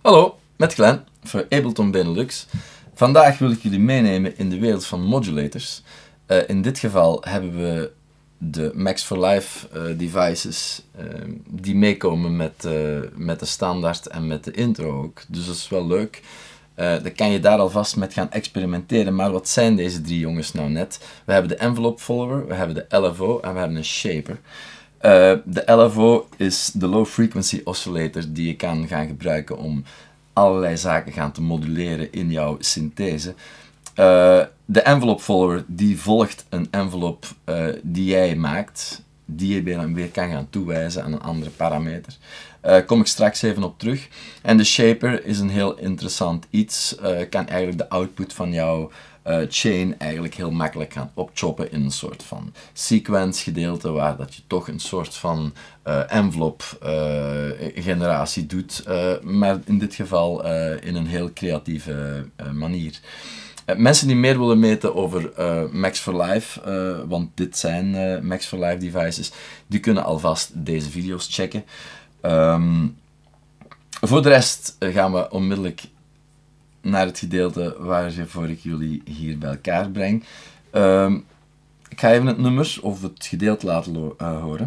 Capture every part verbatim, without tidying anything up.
Hallo, met Glenn voor Ableton Benelux. Vandaag wil ik jullie meenemen in de wereld van modulators. Uh, in dit geval hebben we de Max for Live uh, devices uh, die meekomen met, uh, met de standaard en met de intro ook. Dus dat is wel leuk. Uh, dan kan je daar alvast met gaan experimenteren. Maar wat zijn deze drie jongens nou net? We hebben de envelope follower, we hebben de L F O en we hebben een shaper. Uh, de L F O is de low frequency oscillator die je kan gaan gebruiken om allerlei zaken gaan te moduleren in jouw synthese. Uh, de envelope follower die volgt een envelop uh, die jij maakt, die je weer, weer kan gaan toewijzen aan een andere parameter. Daar uh, kom ik straks even op terug. En de shaper is een heel interessant iets. Uh, kan eigenlijk de output van jouw uh, chain eigenlijk heel makkelijk gaan opchoppen in een soort van sequence gedeelte, waar dat je toch een soort van uh, envelop uh, generatie doet, uh, maar in dit geval uh, in een heel creatieve uh, manier. Uh, mensen die meer willen weten over uh, Max for Live, uh, want dit zijn uh, Max for Live devices, die kunnen alvast deze video's checken. Um, voor de rest gaan we onmiddellijk naar het gedeelte waarvoor ik jullie hier bij elkaar breng. Um, ik ga even het nummer of het gedeelte laten uh, horen.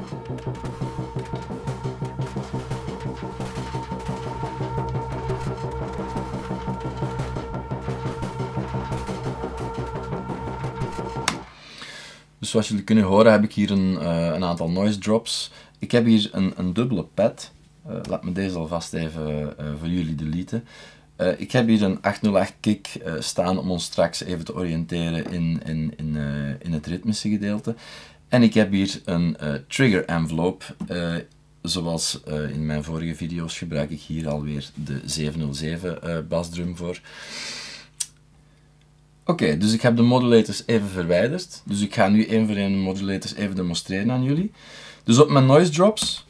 Dus zoals jullie kunnen horen heb ik hier een, uh, een aantal noise drops. Ik heb hier een, een dubbele pad. Uh, laat me deze alvast even uh, voor jullie deleten. Uh, ik heb hier een achthonderdacht kick uh, staan om ons straks even te oriënteren in, in, in, uh, in het ritmische gedeelte. En ik heb hier een uh, trigger envelope. Uh, zoals uh, in mijn vorige video's gebruik ik hier alweer de zevenhonderdzeven uh, basdrum voor. Oké, okay, dus ik heb de modulators even verwijderd. Dus ik ga nu één voor één de modulators even demonstreren aan jullie. Dus op mijn noise drops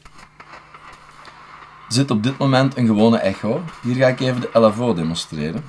zit op dit moment een gewone echo. Hier ga ik even de L F O demonstreren.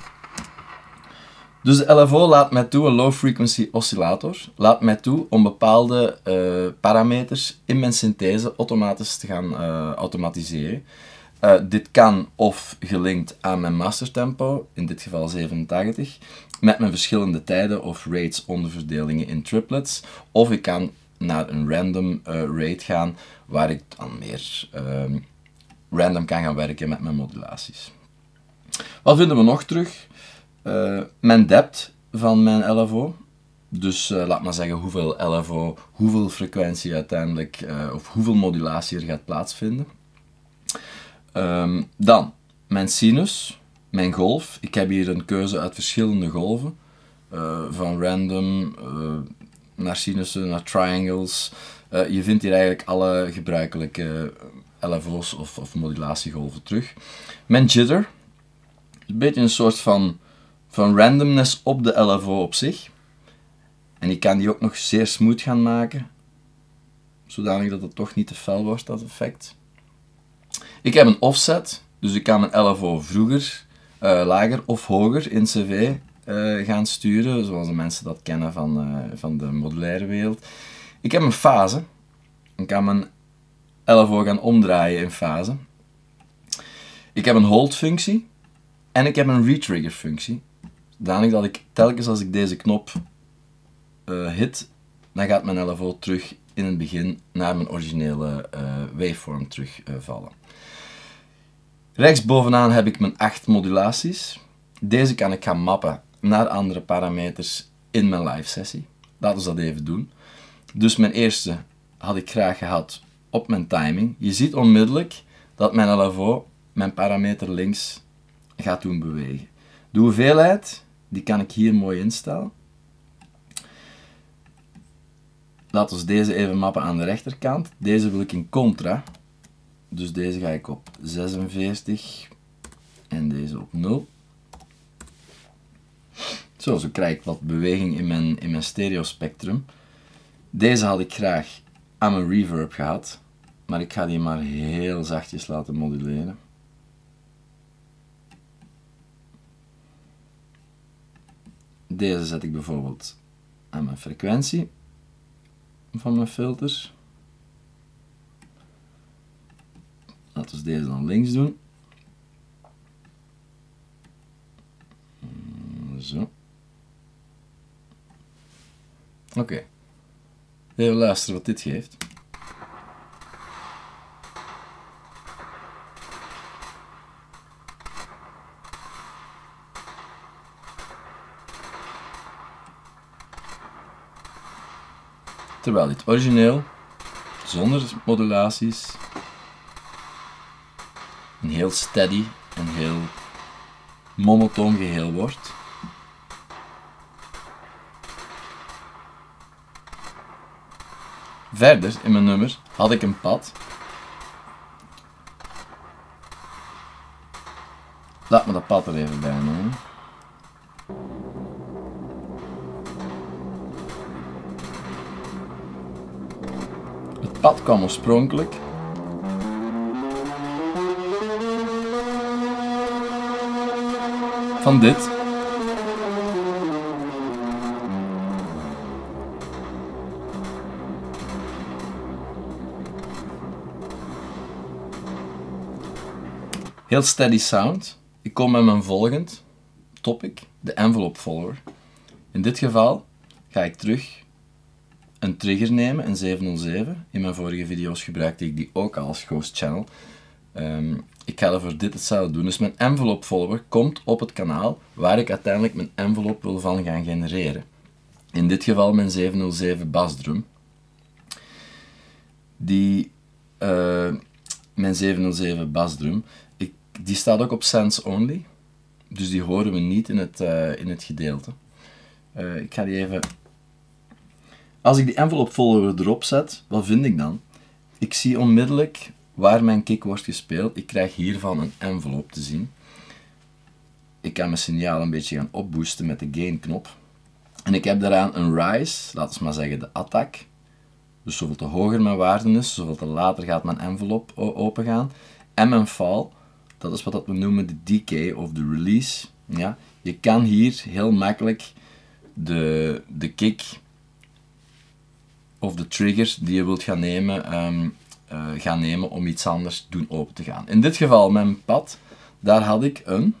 Dus de L F O laat mij toe, een low frequency oscillator, laat mij toe om bepaalde uh, parameters in mijn synthese automatisch te gaan uh, automatiseren. Uh, dit kan of gelinkt aan mijn mastertempo, in dit geval zevenentachtig, met mijn verschillende tijden of rates onderverdelingen in triplets, of ik kan naar een random uh, rate gaan, waar ik dan meer uh, random kan gaan werken met mijn modulaties. Wat vinden we nog terug? Uh, mijn depth van mijn L F O. Dus uh, laat maar zeggen hoeveel L F O, hoeveel frequentie uiteindelijk, uh, of hoeveel modulatie er gaat plaatsvinden. Um, dan mijn sinus, mijn golf. Ik heb hier een keuze uit verschillende golven. Uh, van random uh, naar sinussen, naar triangles. Uh, je vindt hier eigenlijk alle gebruikelijke L F O's of, of modulatiegolven terug. Mijn jitter. Een beetje een soort van, van randomness op de L F O op zich. En ik kan die ook nog zeer smooth gaan maken. Zodanig dat het toch niet te fel wordt, dat effect. Ik heb een offset. Dus ik kan mijn L F O vroeger, uh, lager of hoger in C V uh, gaan sturen. Zoals de mensen dat kennen van, uh, van de modulaire wereld. Ik heb een fase. Ik kan mijn L F O gaan omdraaien in fase. Ik heb een hold functie. En ik heb een retrigger functie. Zodanig dat ik telkens als ik deze knop uh, hit, dan gaat mijn L F O terug in het begin naar mijn originele uh, waveform terugvallen. Uh, Rechtsbovenaan heb ik mijn acht modulaties. Deze kan ik gaan mappen naar andere parameters in mijn live sessie. Laten we dat even doen. Dus mijn eerste had ik graag gehad op mijn timing. Je ziet onmiddellijk dat mijn L F O, mijn parameter links, gaat doen bewegen. De hoeveelheid, die kan ik hier mooi instellen. Laten we deze even mappen aan de rechterkant. Deze wil ik in contra. Dus deze ga ik op zesenveertig en deze op nul. Zo, zo krijg ik wat beweging in mijn, in mijn stereo spectrum. Deze had ik graag aan mijn reverb gehad, maar ik ga die maar heel zachtjes laten moduleren. Deze zet ik bijvoorbeeld aan mijn frequentie van mijn filters. Laten we deze dan links doen. Zo. Oké. Okay. Even luisteren wat dit geeft. Terwijl dit origineel, zonder modulaties, een heel steady en heel monotoon geheel wordt. Verder in mijn nummer had ik een pad. Laat me dat pad er even bij nemen. Het pad kwam oorspronkelijk van dit. Heel steady sound. Ik kom met mijn volgend topic, de envelope follower. In dit geval ga ik terug een trigger nemen, een zevenhonderdzeven. In mijn vorige video's gebruikte ik die ook als ghost channel. Um, ik ga er voor dit hetzelfde doen. Dus mijn envelope follower komt op het kanaal waar ik uiteindelijk mijn envelope wil van gaan genereren. In dit geval mijn zevenhonderdzeven bassdrum. Die, uh, mijn zevenhonderdzeven bassdrum, ik, die staat ook op Sense Only. Dus die horen we niet in het, uh, in het gedeelte. Uh, ik ga die even... Als ik die envelope follower erop zet, wat vind ik dan? Ik zie onmiddellijk waar mijn kick wordt gespeeld. Ik krijg hiervan een envelope te zien. Ik kan mijn signaal een beetje gaan opboosten met de gain knop. En ik heb daaraan een rise, laten we maar zeggen de attack. Dus zoveel te hoger mijn waarde is, zoveel te later gaat mijn envelope open gaan. En mijn fall, dat is wat we noemen de decay of de release. Ja, je kan hier heel makkelijk de, de kick of de trigger die je wilt gaan nemen, um, uh, gaan nemen om iets anders doen open te gaan. In dit geval mijn pad, daar had ik een,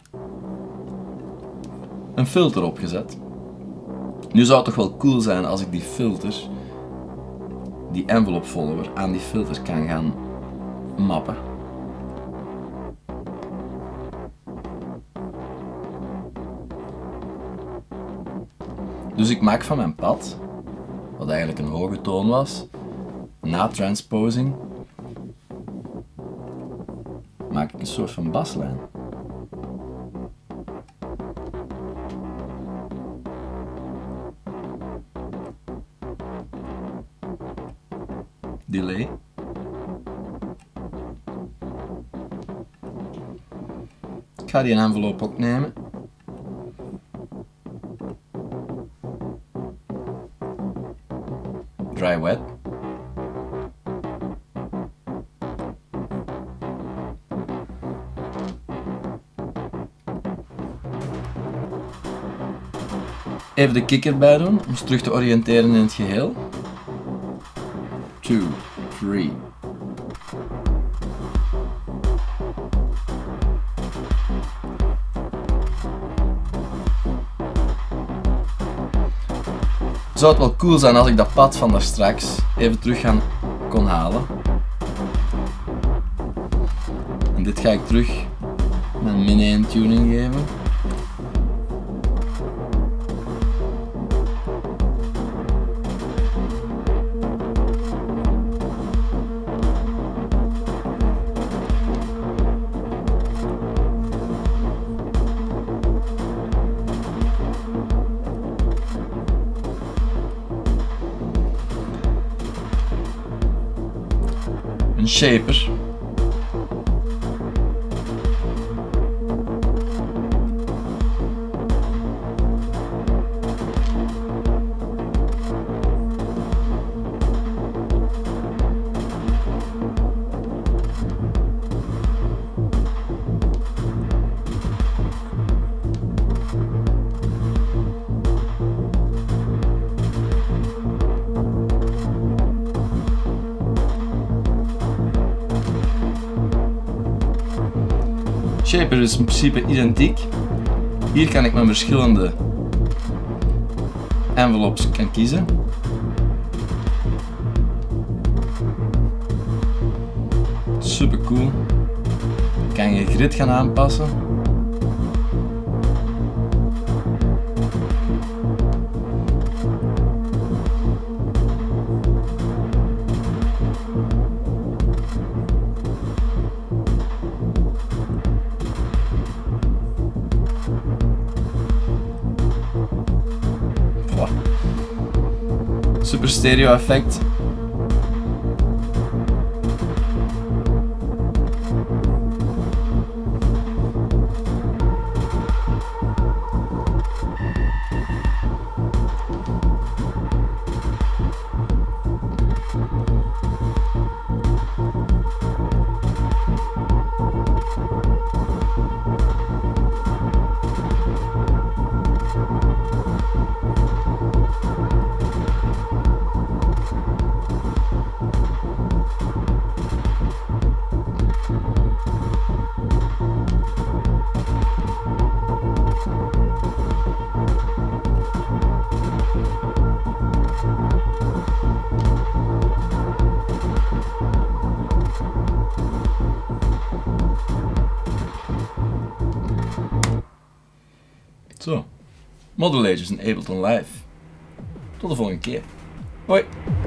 een filter op gezet. Nu zou het toch wel cool zijn als ik die filter, die envelope follower, aan die filter kan gaan mappen. Dus ik maak van mijn pad, wat eigenlijk een hoge toon was, na transposing, maak ik een soort van baslijn. Delay. Ik ga die een envelop ook nemen. Dry wet. Even de kick erbij doen, om ze terug te oriënteren in het geheel. two, three. Zou het wel cool zijn als ik dat pad van daar straks even terug gaan kon halen. En dit ga ik terug mijn min één tuning geven. Een shaper. Shaper is in principe identiek. Hier kan ik mijn verschillende envelopes kan kiezen. Super cool. Kan je grid gaan aanpassen. Super stereo effect. Zo, Model Age is in Ableton Live. Tot de volgende keer. Hoi!